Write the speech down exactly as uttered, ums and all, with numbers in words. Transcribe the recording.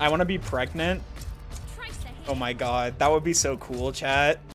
I want to be pregnant. Oh my god, that would be so cool, chat.